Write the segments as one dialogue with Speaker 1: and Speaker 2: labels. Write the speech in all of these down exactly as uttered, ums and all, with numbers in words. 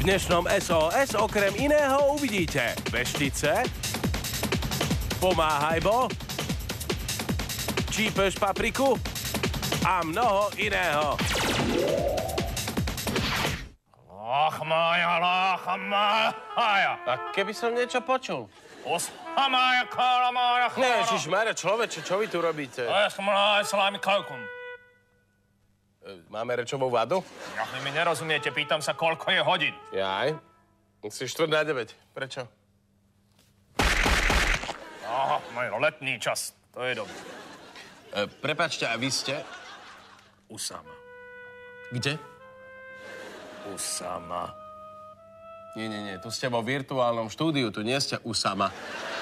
Speaker 1: dnešnom es ó es okrem iného uvidíte veštice, pomáhaj Bo, čípeš papriku a mnoho iného.
Speaker 2: Lach Maja, lach Maja.
Speaker 1: A keby som niečo počul?
Speaker 2: Osma Maja, kála Maja, kála.
Speaker 1: Ne, Ježišmária, človeče, čo vy tu robíte?
Speaker 2: Ja som aj salami kalkum.
Speaker 1: Máme rečovú vadu?
Speaker 2: Ja, vy mi nerozumiete, pýtam sa, koľko je hodín.
Speaker 1: Jaj. Si štvrť na deväť. Prečo?
Speaker 2: Aha, majú letný čas. To je dobré.
Speaker 1: E, prepáčte, a vy ste?
Speaker 2: Usama.
Speaker 1: Kde?
Speaker 2: Usama.
Speaker 1: Nie, nie, nie. Tu ste vo virtuálnom štúdiu. Tu nie ste Usama.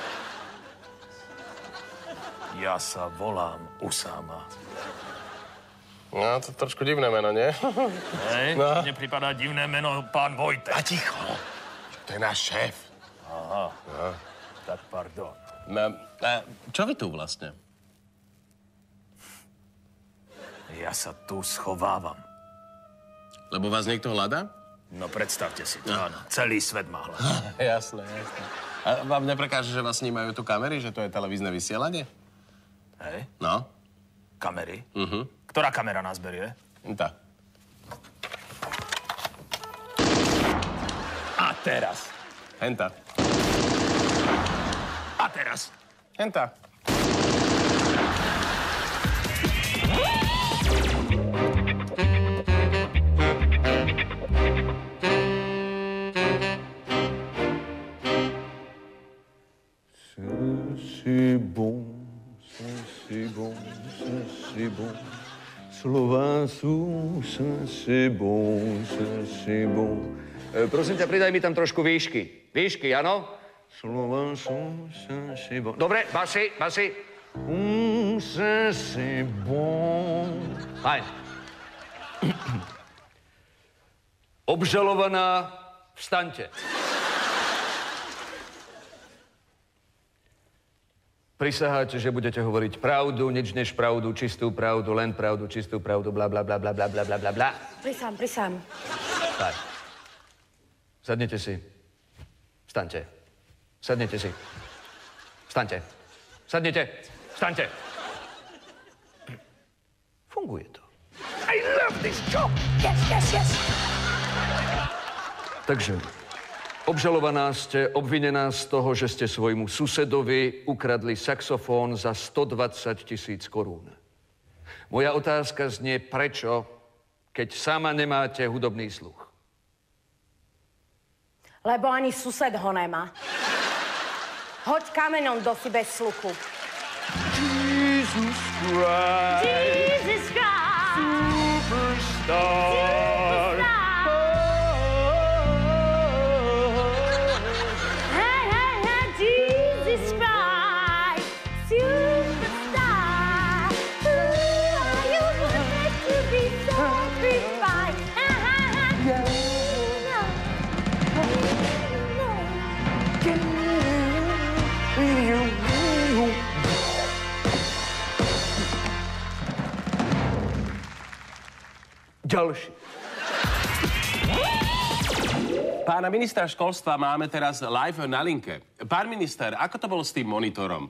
Speaker 2: Ja sa volám Usama.
Speaker 1: No, to trošku divné meno, nie?
Speaker 2: Hej,
Speaker 1: No.
Speaker 2: mne pripadá divné meno pán Vojtek.
Speaker 1: A ticho. To je náš šéf.
Speaker 2: Aha,
Speaker 1: No.
Speaker 2: tak pardon.
Speaker 1: No, a čo vy tu vlastne?
Speaker 2: Ja sa tu schovávam.
Speaker 1: Lebo vás niekto hľadá?
Speaker 2: No predstavte si to, áno. Celý svet má hľadať.
Speaker 1: Jasné, jasné. A vám neprekáže, že vás snímajú tu kamery, že to je televízne vysielanie?
Speaker 2: Hej,
Speaker 1: No.
Speaker 2: kamery.
Speaker 1: Mhm.
Speaker 2: Ktorá kamera nás berie?
Speaker 1: Tá.
Speaker 2: A teraz.
Speaker 1: Henta.
Speaker 2: A teraz.
Speaker 1: Henta.
Speaker 3: C'est bon, c'est bon, c'est bon. Slova sú, c'est bon, c'est bon. E, prosím ťa, pridaj mi tam trošku výšky. Výšky, áno? Slova sú, c'est bon. Dobre, basi, basi. Um, c'est bon. Fajn. Obžalovaná, vstaňte. Prisaháte, že budete hovoriť pravdu, nič než pravdu, čistú pravdu, len pravdu, čistú pravdu, bla, bla, bla, bla, bla, bla, bla, bla, bla.
Speaker 4: Prisám, prisám.
Speaker 3: Tak. Sadnete si. Vstaňte. Sadnete si. Vstaňte. Sadnete. Vstaňte. Funguje to. I love this job.
Speaker 4: Yes, yes, yes.
Speaker 3: Takže, obžalovaná ste, obvinená z toho, že ste svojmu susedovi ukradli saxofón za stodvadsať tisíc korún. Moja otázka znie, prečo, keď sama nemáte hudobný sluch?
Speaker 4: Lebo ani sused ho nemá. Hoď kameňom do si bez sluchu.
Speaker 3: Jesus Christ,
Speaker 4: Jesus Christ.
Speaker 3: superstar.
Speaker 4: Hey, hey, hey, Jesus Christ. Superstar. Who are you meant to be sacrificed? Ha, ha, ha. No.
Speaker 3: Ďalší.
Speaker 1: Pána ministra školstva máme teraz live na linke. Pán minister, ako to bolo s tým monitorom?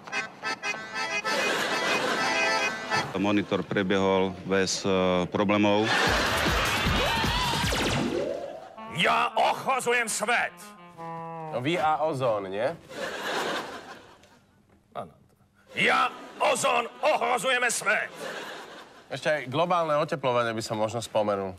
Speaker 5: Monitor prebiehol bez uh, problémov.
Speaker 2: Ja ochozujem svet.
Speaker 1: No vy a ozón, nie?
Speaker 2: Áno. Ja, ozón, ohrozujeme svet.
Speaker 1: Ešte aj globálne oteplovanie by som možno spomenul.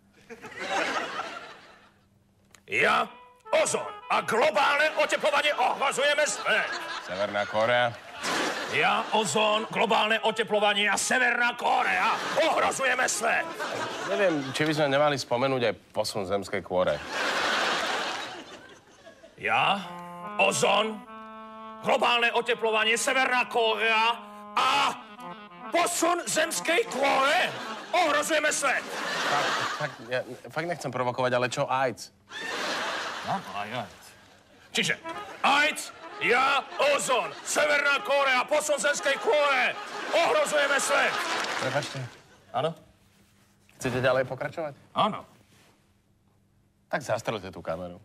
Speaker 2: Ja, ozón a globálne oteplovanie ohrozujeme svet.
Speaker 1: Severná Kórea.
Speaker 2: Ja, ozón, globálne oteplovanie a Severná Kórea ohrozujeme svet.
Speaker 1: Neviem, či by sme nemali spomenúť aj posun zemskej kôre.
Speaker 2: Ja, ozón, globálne oteplovanie, Severná Kórea a posun zemskej kôre ohrozujeme svet.
Speaker 1: Fakt, fakt, ja fakt nechcem provokovať, ale čo AIDS?
Speaker 2: No, aj AIDS. Čiže AIDS, ja, ozón, Severná Kórea, posun zemskej kôre ohrozujeme svet.
Speaker 1: Prepačte,
Speaker 2: Áno?
Speaker 1: chcete ďalej pokračovať?
Speaker 2: Áno.
Speaker 1: Tak zastrelte tú kameru.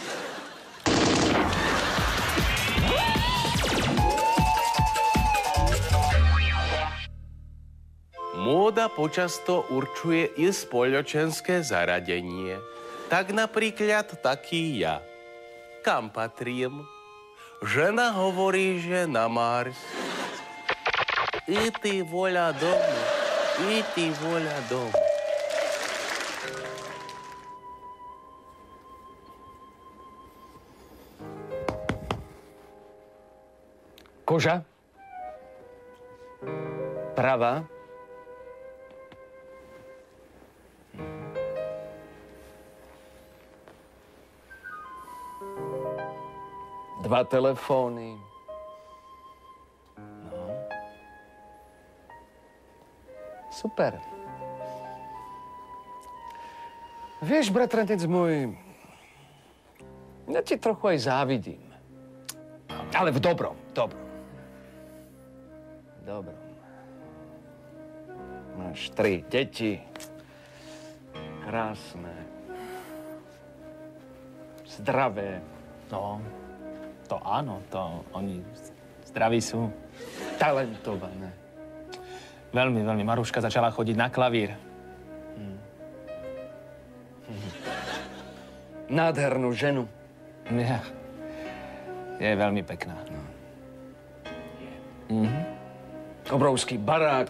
Speaker 1: Móda počasto určuje i spoločenské zaradenie. Tak napríklad taký ja. Kam patrím? Žena hovorí, že na Mars. I ty voľa domu, i ty voľa domu.
Speaker 3: Koža. Pravá. Dva telefóny. No. Super. Vieš, bratranec môj, ja ti trochu aj závidím. Ale v dobrom, dobrom. Dobrom. Máš tri deti. Krásne. Zdravé.
Speaker 6: No, to áno, to oni zdraví sú.
Speaker 3: Talentované.
Speaker 6: Veľmi, veľmi. Maruška začala chodiť na klavír.
Speaker 3: Hmm. Hmm. Nádhernú ženu.
Speaker 6: Ja. Je veľmi pekná.
Speaker 3: No.
Speaker 6: Mhm.
Speaker 3: Obrovský barák.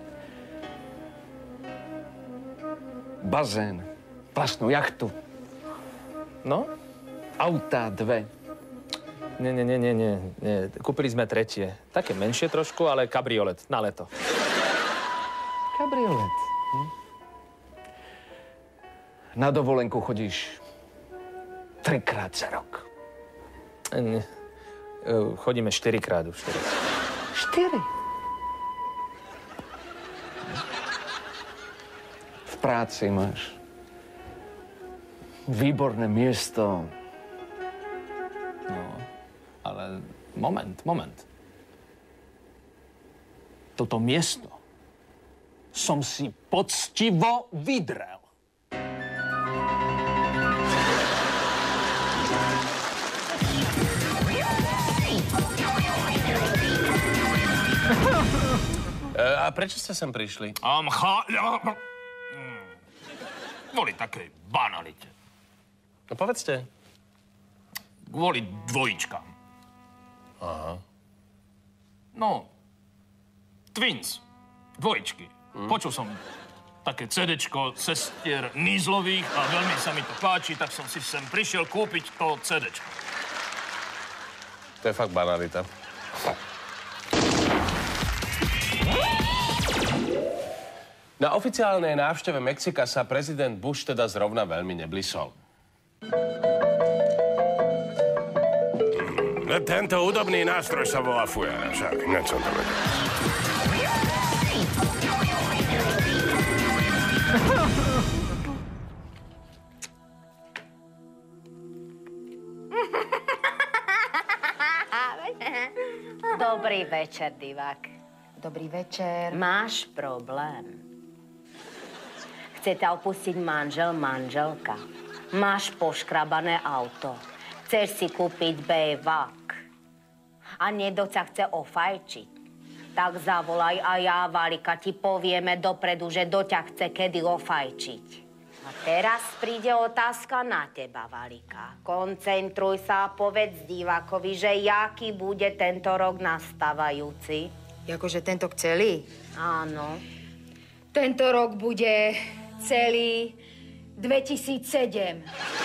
Speaker 3: Bazén. Vlastnú jachtu.
Speaker 6: No?
Speaker 3: Autá dve.
Speaker 6: Nie, nie, nie, nie, nie. nie. Kúpili sme tretie. Také menšie trošku, ale kabriolet na leto.
Speaker 3: Kabriolet. Hm? Na dovolenku chodíš trikrát za rok.
Speaker 6: Nie. Chodíme štyrikrát už teraz.
Speaker 3: Štyri? V práci máš výborné miesto.
Speaker 6: No, ale moment, moment. Toto miesto som si poctivo vydrel.
Speaker 1: A prečo ste sem prišli?
Speaker 2: Um, cha... Mm. Kvôli takej banalite.
Speaker 1: No povedzte.
Speaker 2: Kvôli dvojičkám.
Speaker 1: Aha.
Speaker 2: No, Twins, dvojičky. Hm. Počul som také cédečko sestier Nízlových a veľmi sa mi to páči, tak som si sem prišiel kúpiť to cédečko.
Speaker 1: To je fakt banalita. Na oficiálnej návšteve Mexika sa prezident Bush teda zrovna veľmi neblisol. Tento hudobný nástroj sa volá fujara, však hneď som to vedel.
Speaker 4: Dobrý večer, divák.
Speaker 7: Dobrý večer.
Speaker 4: Máš problém. Chce ťa opustiť manžel, manželka. Máš poškrabané auto. Chceš si kúpiť bé vák. A niekto ťa chce ofajčiť. Tak zavolaj a ja, Valika, ti povieme dopredu, že do ťa chce kedy ofajčiť. A teraz príde otázka na teba, Valika. Koncentruj sa a povedz divákovi, že jaký bude tento rok nastávajúci.
Speaker 7: Jakože tento celý?
Speaker 4: Áno.
Speaker 7: Tento rok bude celý dvetisícsedem.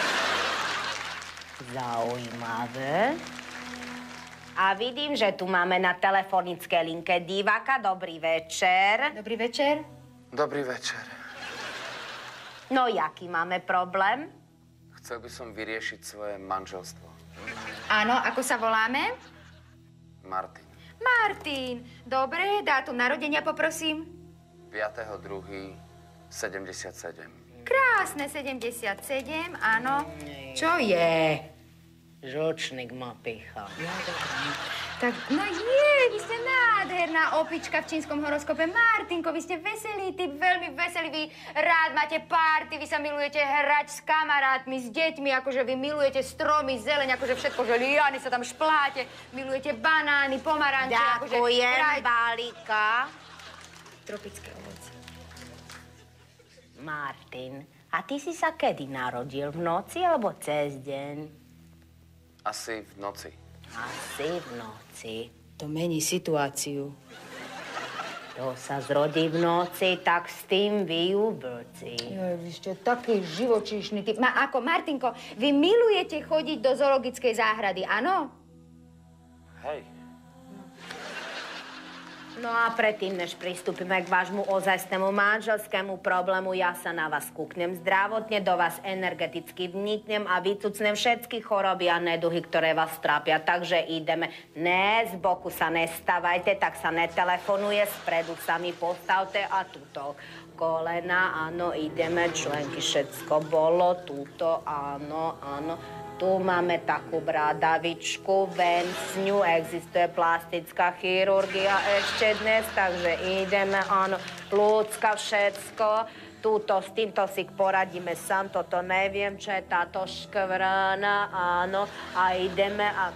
Speaker 4: Zaujímavé. A vidím, že tu máme na telefonické linke diváka. Dobrý večer.
Speaker 7: Dobrý večer.
Speaker 8: Dobrý večer.
Speaker 4: No, jaký máme problém?
Speaker 8: Chcel by som vyriešiť svoje manželstvo.
Speaker 7: Áno, ako sa voláme?
Speaker 8: Martin.
Speaker 7: Martin. Dobre, dátum narodenia poprosím.
Speaker 8: piateho druhého sedemdesiatsedem.
Speaker 7: Krásne, sedemdesiatsedem, áno. Čo je?
Speaker 4: Žočník ma pícha.
Speaker 7: Tak, no je, vy ste nádherná opička v čínskom horoskope. Martinko, vy ste veselý typ, veľmi veselý, vy rád máte párty, vy sa milujete hrať s kamarátmi, s deťmi, akože vy milujete stromy, zeleň, akože všetko, že liany sa tam špláte, milujete banány, pomaranče, akože...
Speaker 4: Ďakujem,
Speaker 7: hraj...
Speaker 4: balíka.
Speaker 7: Tropické ovoce.
Speaker 4: Martin, a ty si sa kedy narodil? V noci alebo cez deň?
Speaker 8: Asi v noci.
Speaker 4: Asi v noci.
Speaker 7: To mení situáciu.
Speaker 4: To sa zrodí v noci, tak s tým vyjú vlci.
Speaker 7: Joj, vy ste taký živočíšny typ. Ma, ako, Martinko, vy milujete chodiť do zoologickej záhrady, áno?
Speaker 8: Hej.
Speaker 4: No a predtým, než pristúpime k vášmu ozajstnému manželskému problému, ja sa na vás kúknem zdravotne, do vás energeticky vniknem a vycucnem všetky choroby a neduhy, ktoré vás trápia. Takže ideme. Ne, z boku sa nestávajte, tak sa netelefonuje, spredu sa mi postavte a tuto kolena, áno, ideme, členky, všetko bolo, tuto, áno, áno. Tu máme takú bradavičku, vencňu, existuje plastická chirurgia ešte dnes, takže ideme, áno, plúcka, všetko. Túto, s týmto si poradíme sám, toto neviem, čo je táto škvrna, áno, a ideme a...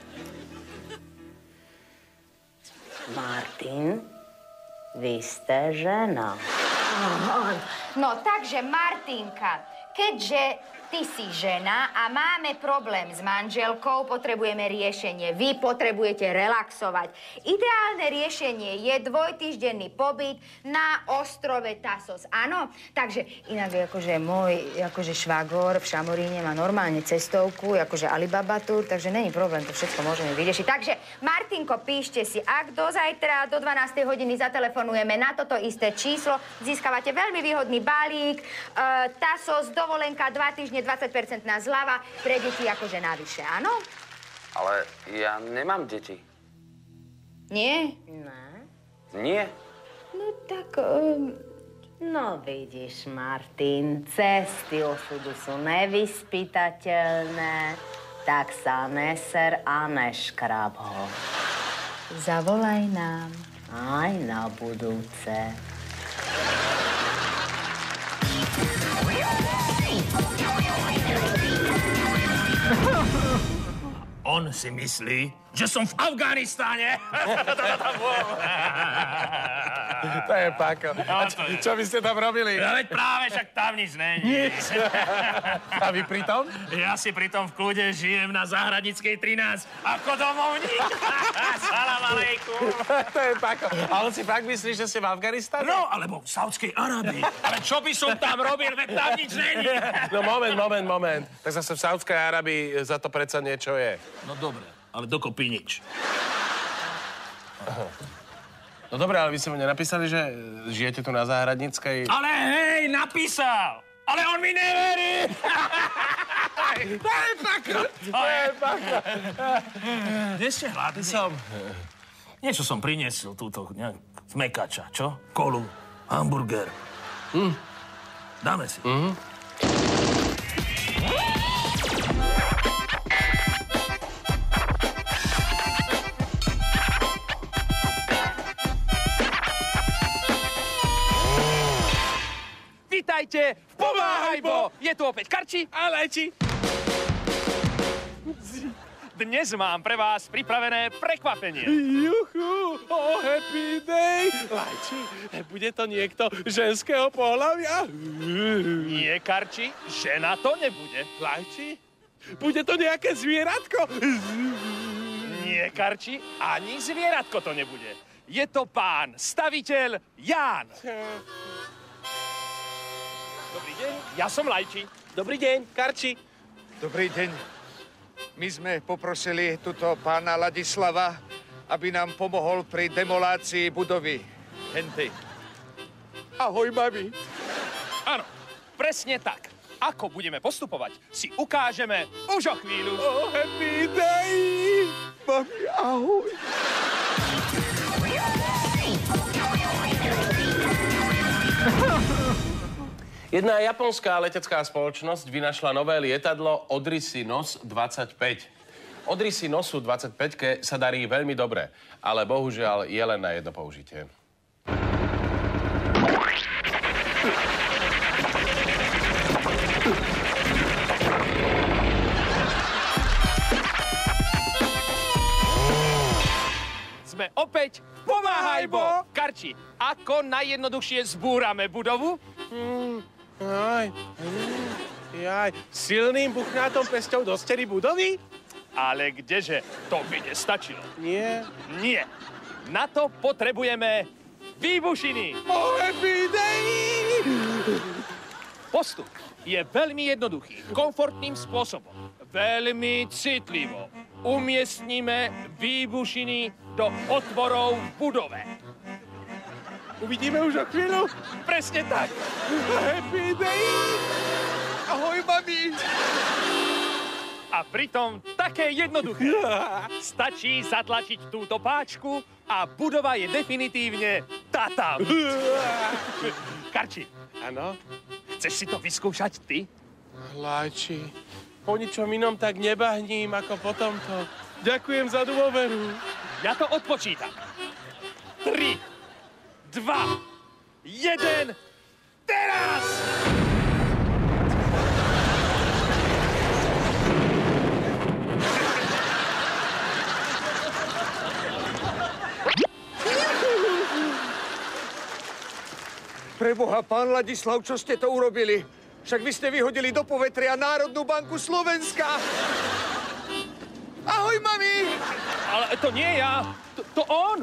Speaker 4: Martin, vy ste žena.
Speaker 7: No, takže, Martinka, keďže ty si žena a máme problém s manželkou, potrebujeme riešenie. Vy potrebujete relaxovať. Ideálne riešenie je dvojtýždenný pobyt na ostrove Tasos. Áno? Takže inak akože môj akože švagor v Šamoríne má normálne cestovku, akože Alibaba tour, takže není problém, to všetko môžeme vyriešiť. Takže, Martinko, píšte si, ak do zajtra do dvanástej hodiny zatelefonujeme na toto isté číslo, získavate veľmi výhodný balík, e, Tasos, dovolenka, dva týždne, dvadsať percent na zľava, pre deti akože navyše, áno?
Speaker 8: Ale ja nemám deti.
Speaker 7: Nie?
Speaker 4: Ne?
Speaker 8: Nie.
Speaker 7: No tak... Um...
Speaker 4: No vidíš, Martin, cesty osudu sú nevyspytateľné, tak sa neser a neškrab ho.
Speaker 7: Zavolaj nám.
Speaker 4: Aj na budúce.
Speaker 2: On si myslí, že som v Afganistáne.
Speaker 1: To je Pako. A čo, čo by ste tam robili?
Speaker 2: No veď práve, však tam nič není.
Speaker 1: A vy pritom?
Speaker 2: Ja si pritom v kľude žijem na Záhradnickej trinásť ako domovník. Salam alejkum.
Speaker 1: To je Pako. A on si fakt myslí, že ste v Afganistane?
Speaker 2: No, alebo v Saudskej Arábii. Ale čo by som tam robil, veď tam nič není.
Speaker 1: No moment, moment, moment. Tak zase v Saudskej Arábii za to predsa niečo je.
Speaker 2: No dobre, ale dokopy nič.
Speaker 1: No dobre, ale vy ste mu nenapísali, že žijete tu na Záhradnickej?
Speaker 2: Ale hej, napísal! Ale on mi neverí!
Speaker 1: To je Pako! To je Pako!
Speaker 2: Kde ste hladní?
Speaker 1: Som.
Speaker 2: Niečo som priniesol túto nejak z mekača, čo? Kolu, hamburger.
Speaker 1: Mm.
Speaker 2: Dáme si.
Speaker 1: Mm.
Speaker 6: Vítajte v Pomáhajbo! Je tu opäť Karči a Lajči. Dnes mám pre vás pripravené prekvapenie.
Speaker 1: Juchu, oh, happy day! Lajči, bude to niekto ženského pohlavia?
Speaker 6: Nie, Karči, žena to nebude.
Speaker 1: Lajči, bude to nejaké zvieratko?
Speaker 6: Nie, Karči, ani zvieratko to nebude. Je to pán staviteľ Ján. Dobrý deň, ja som Lajči.
Speaker 1: Dobrý deň, Karči.
Speaker 9: Dobrý deň. My sme poprosili tuto pána Ladislava, aby nám pomohol pri demolácii budovy hentej.
Speaker 1: Ahoj, mami.
Speaker 6: Áno, presne tak. Ako budeme postupovať, si ukážeme už o chvíľu.
Speaker 1: Oh, happy day! Mami, ahoj. Jedna japonská letecká spoločnosť vynašla nové lietadlo Odyssey Nos dvadsaťpäť. Odrysy nosu dvadsaťpäťke sa darí veľmi dobre, ale bohužiaľ je len na jedno použitie.
Speaker 6: Sme opäť Pomáhaj, Bo! Karči, ako najjednoduchšie zbúrame budovu?
Speaker 1: Mm, aj, mm, jaj, silným buchnátom pesťou do steny budovy?
Speaker 6: Ale kdeže, to by nestačilo.
Speaker 1: Nie.
Speaker 6: Nie. Na to potrebujeme výbušiny.
Speaker 1: Oh, happy day!
Speaker 6: Postup je veľmi jednoduchý, komfortným spôsobom. Veľmi citlivo umiestnime výbušiny do otvorov v budove.
Speaker 1: Uvidíme už o chvíľu?
Speaker 6: Presne tak.
Speaker 1: Happy day!
Speaker 9: Ahoj, mami!
Speaker 6: A pritom také jednoduché. Stačí zatlačiť túto páčku a budova je definitívne tatam. Karči.
Speaker 1: Áno?
Speaker 6: Chceš si to vyskúšať ty?
Speaker 1: Láči, po ničom inom tak nebahním ako po tomto. Ďakujem za dôveru.
Speaker 6: Ja to odpočítam. Tri, dva, jeden, teraz!
Speaker 9: Preboha, pán Ladislav, čo ste to urobili? Však vy ste vyhodili do povetria Národnú banku Slovenska. Ahoj, mami!
Speaker 6: Ale to nie ja, to, to on.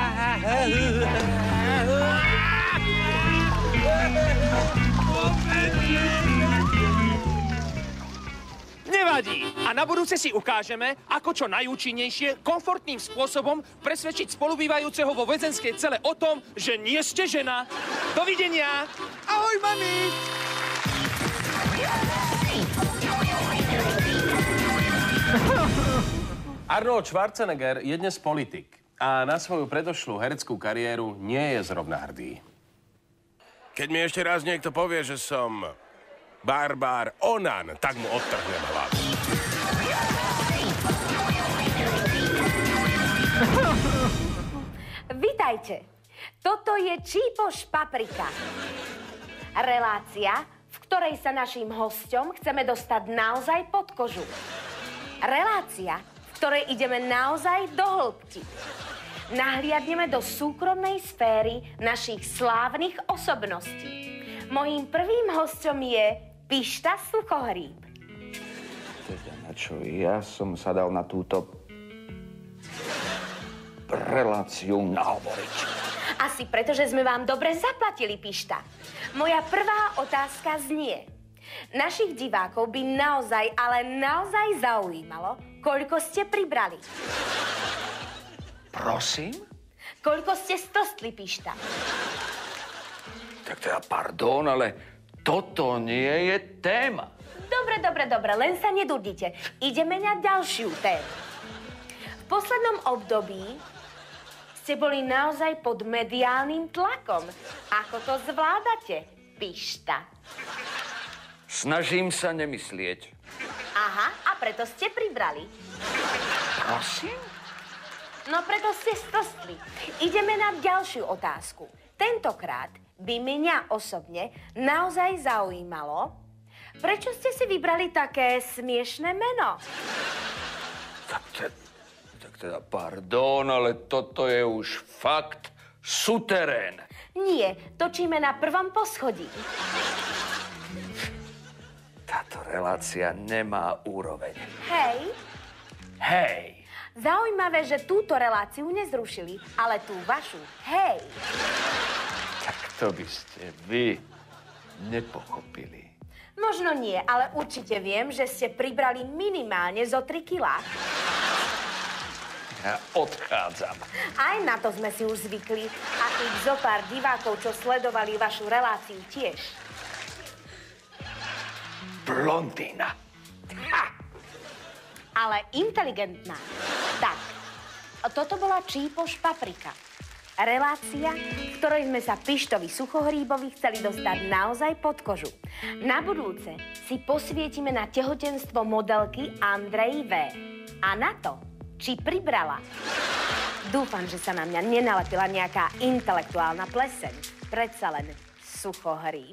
Speaker 6: Nevadí. A na budúce si ukážeme, ako čo najúčinnejšie, komfortným spôsobom presvedčiť spolubývajúceho vo väzenskej cele o tom, že nie ste žena. Dovidenia.
Speaker 9: Ahoj, mami!
Speaker 1: Arnold Schwarzenegger je dnes politik a na svoju predošlú hereckú kariéru nie je zrovna hrdý. Keď mi ešte raz niekto povie, že som barbár onan, tak mu odtrhnem hlavu.
Speaker 4: Vitajte. Toto je Čípoš Paprika. Relácia, v ktorej sa naším hosťom chceme dostať naozaj pod kožu. Relácia, v ktorej ideme naozaj do hĺbky. Nahliadneme do súkromnej sféry našich slávnych osobností. Mojím prvým hosťom je Pišta Suchohríb.
Speaker 3: Teda na čo ja som sa dal na túto reláciu nahovoriť?
Speaker 4: Asi preto, že sme vám dobre zaplatili, Pišta. Moja prvá otázka znie. Našich divákov by naozaj, ale naozaj zaujímalo, koľko ste pribrali.
Speaker 3: Prosím?
Speaker 4: Koľko ste stostli, Pišta?
Speaker 3: Tak teda pardon, ale toto nie je téma.
Speaker 4: Dobre, dobre, dobre, len sa nedudnite. Ideme na ďalšiu tému. V poslednom období ste boli naozaj pod mediálnym tlakom. Ako to zvládate, Pišta?
Speaker 3: Snažím sa nemyslieť.
Speaker 4: Aha, a preto ste pribrali.
Speaker 3: Prosím?
Speaker 4: No preto ste stostli. Ideme na ďalšiu otázku. Tentokrát by mňa osobne naozaj zaujímalo, prečo ste si vybrali také smiešné meno?
Speaker 3: Tak, te, tak teda pardon, ale toto je už fakt suterén.
Speaker 4: Nie, točíme na prvom poschodí.
Speaker 3: Táto relácia nemá úroveň.
Speaker 4: Hej.
Speaker 3: Hej.
Speaker 4: Zaujímavé, že túto reláciu nezrušili, ale tú vašu, hej.
Speaker 3: Tak to by ste vy nepochopili.
Speaker 4: Možno nie, ale určite viem, že ste pribrali minimálne zo tri kilá.
Speaker 3: Ja odchádzam.
Speaker 4: Aj na to sme si už zvykli. A tých zopár divákov, čo sledovali vašu reláciu tiež.
Speaker 3: Blondína. Ha!
Speaker 4: Ale inteligentná. Tak, toto bola Čípoš Paprika. Relácia, v ktorej sme sa Pištovi Suchohríbovi chceli dostať naozaj pod kožu. Na budúce si posvietime na tehotenstvo modelky Andrej V. A na to, či pribrala. Dúfam, že sa na mňa nenalepila nejaká intelektuálna pleseň. Predsa len suchohríb.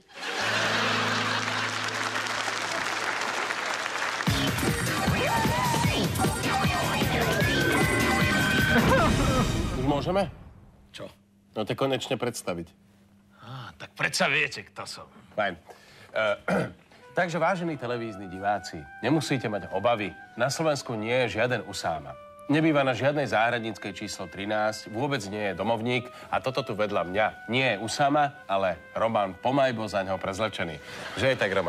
Speaker 1: Už môžeme?
Speaker 2: Čo?
Speaker 1: No to konečne predstaviť.
Speaker 2: Á, tak predsa viete, kto som.
Speaker 1: Fajn. Uh, takže, vážení televízni diváci, nemusíte mať obavy. Na Slovensku nie je žiaden Usáma. Nebýva na žiadnej záhradníckej číslo trinásť, vôbec nie je domovník a toto tu vedľa mňa nie je Usáma, ale Roman Pomajbo za ňoho prezlečený. Že je tak, Roman?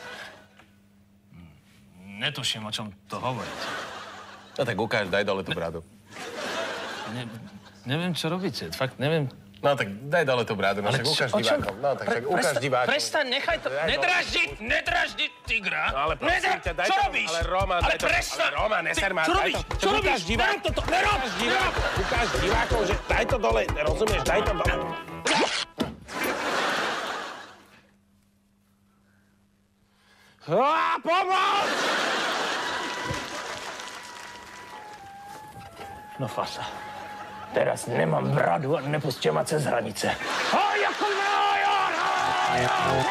Speaker 2: Netuším, o čom to hovoríte.
Speaker 1: No tak ukáž, daj dole tú bradu.
Speaker 2: Ne, neviem, čo robíte. Fakt neviem.
Speaker 1: No tak daj dole tú bradu, no však ukáž divákom. No tak však ukáž divákom.
Speaker 2: Prestaň, nechaj to. Nedraždi, nedraždi tigra.
Speaker 1: No ale prosím ťa, daj
Speaker 2: čo
Speaker 1: to.
Speaker 2: robíš?
Speaker 1: Ale Roman,
Speaker 2: ale
Speaker 1: daj to.
Speaker 2: prestaň.
Speaker 1: Ale Roman, neser ma.
Speaker 2: Čo robíš? Čo robíš?
Speaker 1: Ukáž divákom.
Speaker 2: Toto, nerob, nerob.
Speaker 1: Ukáž divákom, že daj to dole. Rozumieš? Daj to dole. Á, pomoc!
Speaker 2: No fasa. Teraz nemám bradu a nepustia ma cez hranice. Aj, ako aj, aj, aj,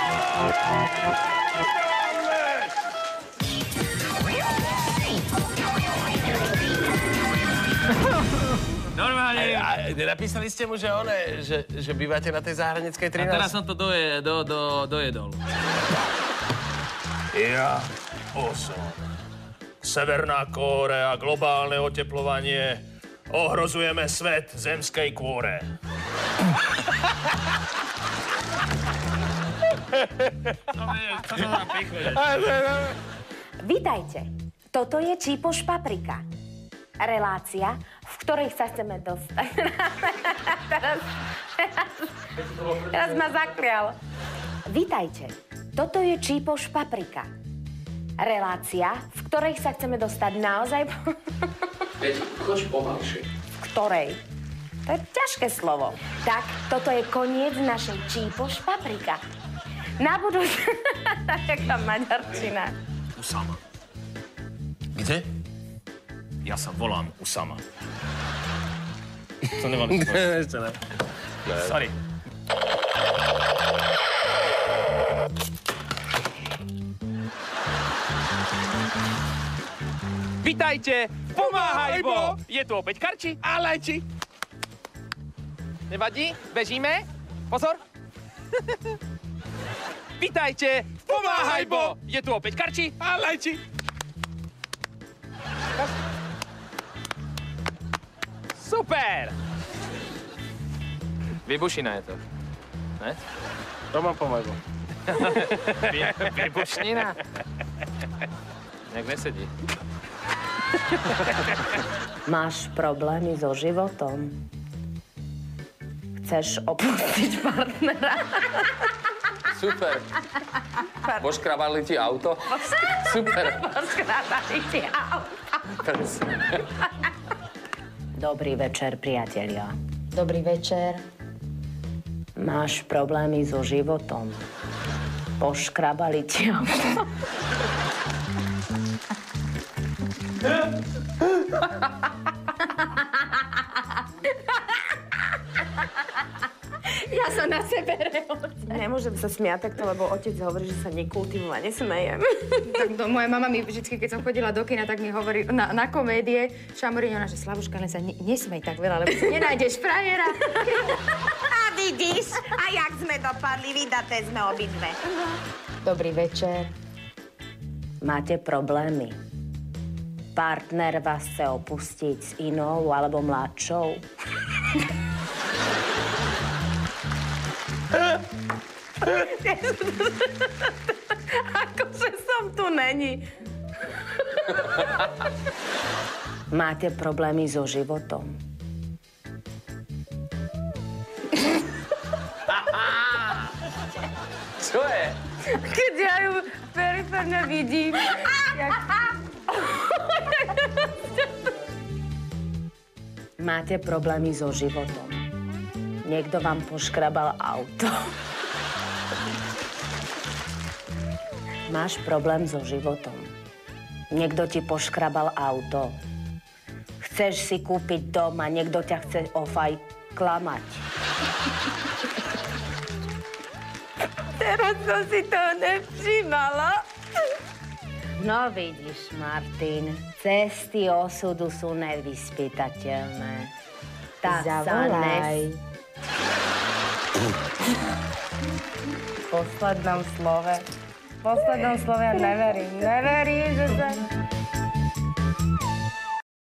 Speaker 2: Normálne.
Speaker 1: A nenapísali ste mu, že one, že, že bývate na tej záhradníckej
Speaker 2: A
Speaker 1: trinásť?
Speaker 2: teraz som to doje, do, do, dojedol. Ja, osom. Severná Kórea, globálne oteplovanie. Ohrozujeme svet zemskej kôre.
Speaker 4: Vítajte. Toto je Čípoš Paprika. Relácia, v ktorej sa chceme dostať. teraz, teraz, teraz ma zaklial. Vítajte. Toto je Čípoš Paprika. Relácia, v ktorej sa chceme dostať naozaj...
Speaker 8: Veď, choď pomalšie.
Speaker 4: V ktorej? To je ťažké slovo. Tak, toto je koniec našej Čípoš Paprika. Na budúce... Taká maďarčina.
Speaker 2: Usama.
Speaker 1: Kde?
Speaker 2: Ja sa volám Usama. To nemám si povedať.
Speaker 1: Ešte ne.
Speaker 2: Sorry.
Speaker 6: Vítajte, Pomáhajbo! Je tu opäť Karči a Lajči. Nevadí? Bežíme? Pozor. Vítajte, Pomáhajbo! Je tu opäť Karči a Lajči. Super! Vybušina je to. Ne?
Speaker 1: Roman Pomajbo.
Speaker 6: Vybušnina? Nejak nesedí.
Speaker 4: Máš problémy so životom? Chceš opustiť partnera?
Speaker 8: Super. Poškrabali ti auto? Super.
Speaker 4: Poškrabali ti auto.
Speaker 8: Presne.
Speaker 4: Dobrý večer, priatelia.
Speaker 7: Dobrý večer.
Speaker 4: Máš problémy so životom? Poškrabali ti auto? Ja som na sebe rehoce. Nemôžem sa smiať takto, lebo otec hovorí, že sa nekultivujem a nesmejem.
Speaker 7: Tak to, moja mama mi vždycky, keď som chodila do kina, tak mi hovorí na, na komédie šamorín, ona, že Slavuška, len sa ne, nesmej tak veľa, lebo si nenájdeš frajera.
Speaker 4: A vidíš, a jak sme dopadli, vydaté sme obidve.
Speaker 7: Dobrý večer.
Speaker 4: Máte problémy? Partner vás chce opustiť s inou alebo mladšou? Akože som tu není. Máte problémy so životom?
Speaker 8: Čo je?
Speaker 4: Keď ja ju periférne vidím, jak... Máte problémy so životom. Niekto vám poškrabal auto. Máš problém so životom. Niekto ti poškrabal auto. Chceš si kúpiť dom a niekto ťa chce ofaj klamať. Teraz som si to nevšímala. No vidíš, Martin, cesty osudu sú nevyspytateľné. Tak sa nes...
Speaker 10: V poslednom slove. V poslednom slove ja neverím. Neverím, že sa...